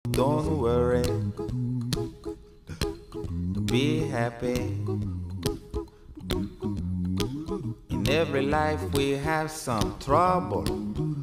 Don't worry, be happy. In every life we have some trouble.